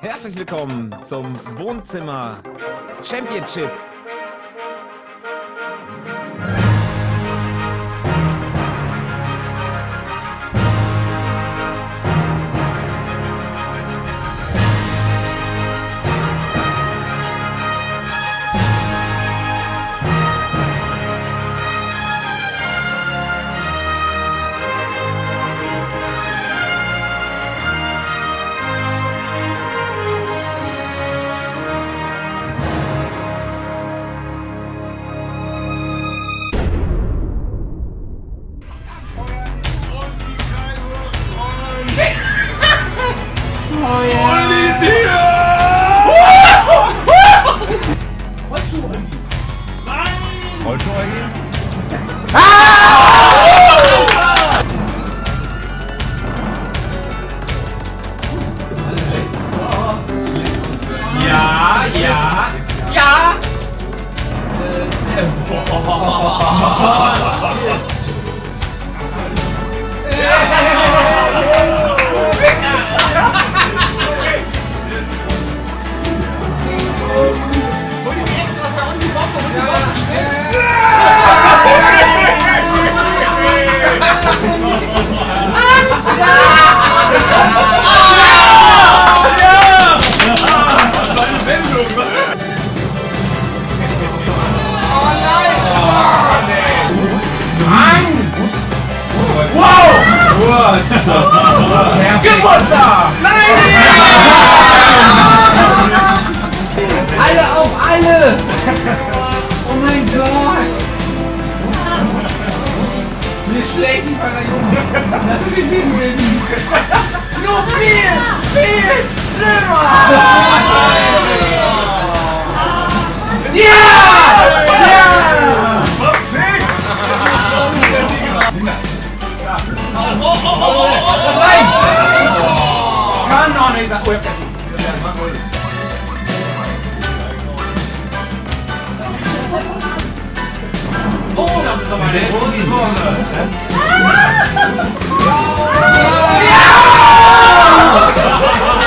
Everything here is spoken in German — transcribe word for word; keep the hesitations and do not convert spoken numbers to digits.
Herzlich willkommen zum Wohnzimmer Championship. Ja, ja, ja! Äh, boah. Hol die Extras da unten, die Bombe, hol die Bombe, schnell! Geburtstag! Nein! Alle auf alle! Oh mein Gott! Mir schlägt die meiner Jungen! Lass mich mitnehmen! Nur viel! Viel! Silber! Ja! Ja! Perfekt! Oh, oh, oh, oh, oh! Nein! Kann doch nicht sein! Oh, ich hab keinen Schuh. Oh, das ist aber eine große Bombe! Ja!